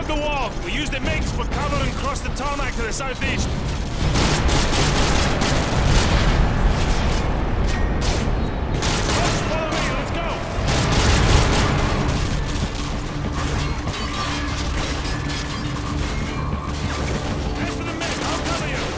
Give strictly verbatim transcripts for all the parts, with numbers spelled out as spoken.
the wall. We use the MiGs for cover and cross the tarmac to the southeast. Follow me, let's go! Head for the MiG, I'll cover you!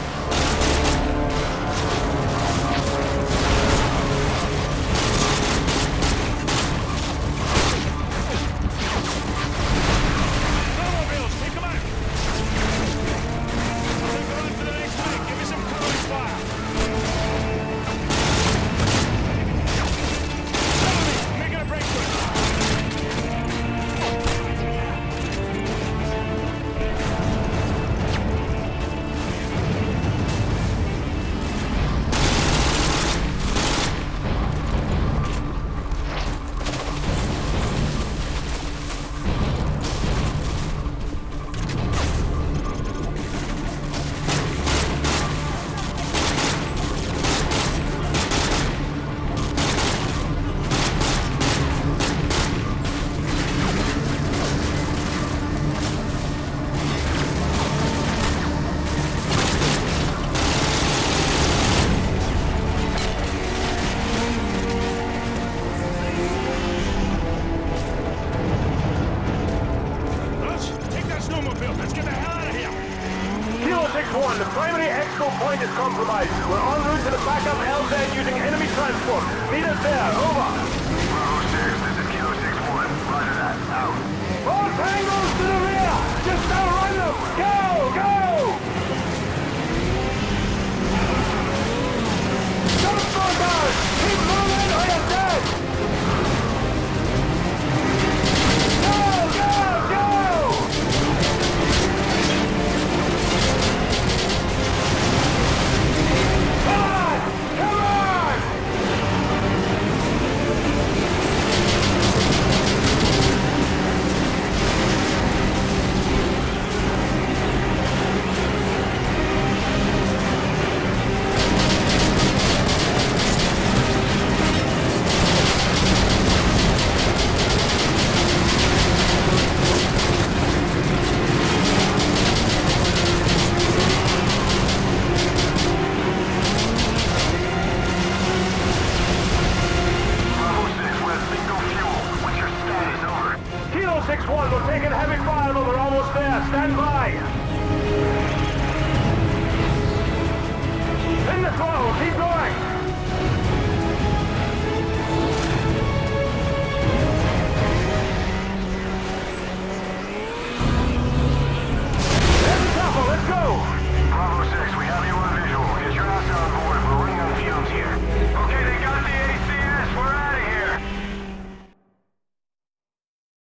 The primary expo point is compromised. We're en route to the backup L Z using enemy transport. Meet us there. Over. Bravo six, this is Kilo six one. Roger that. Out. All Tango